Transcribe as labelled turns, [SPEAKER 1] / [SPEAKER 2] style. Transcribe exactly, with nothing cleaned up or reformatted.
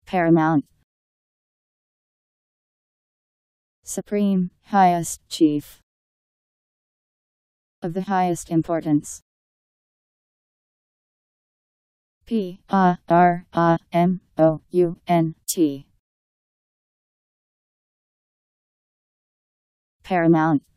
[SPEAKER 1] Paramount. Supreme, highest, chief. Of the highest importance. P A R A M O U N T. Paramount.